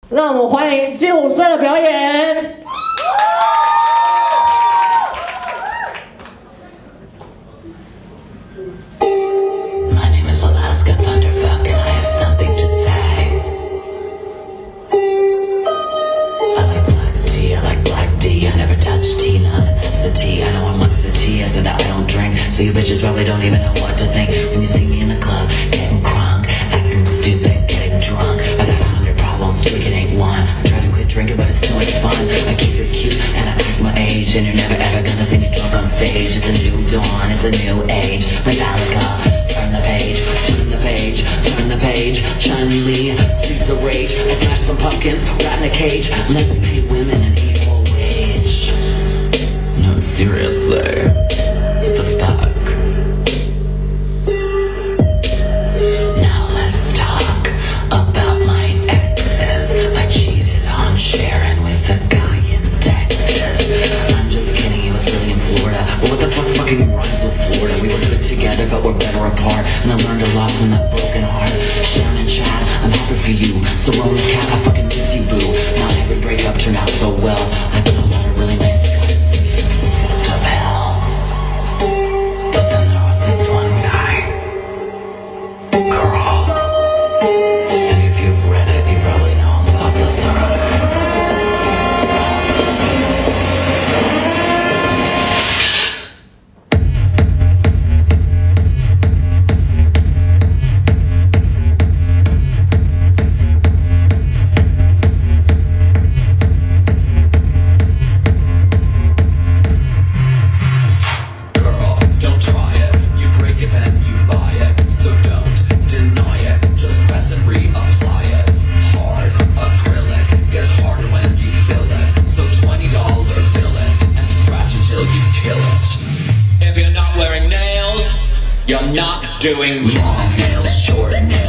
让我们欢迎街舞社的表演。 My name is Alaska Thunderfuck, and I have something to say. I like black tea, I like black tea. I never touch tea, none. That's the tea. I know I'm the tea, as in that I don't drink. So you bitches probably don't even know what to think when you see me in the club, getting crunk, acting stupid, getting drunk. I got 100 problems, drinking ain't one. I try to quit drinking, but it's too much fun. I keep it cute and I act my age, and you're never ever gonna see me drunk on stage. It's a new dawn, it's a new age. Metallica, turn the page, turn the page, turn the page. Shiny Lee, streets of rage. I smash some pumpkins, rat in a cage. Let's pay women an equal wage. No, seriously. What the fuck? Now let's talk about my exes. I cheated on Sharon with a guy in Texas. I'm just kidding, he was really in Florida. Well, what the fuck fucking rhymes with Florida? We were good together, but we're better apart. And I learned a lot from that broken heart. Sharon and Chad, I'm happy for you. Sarona's cat, I fucking miss you, boo. Not every breakup turned out so well. I've been a lot of really nice guys. Fucked up hell. But then there was this one guy. Girl. And if you've read it, you probably know I'm about to start. You're not doing long nails, short nails.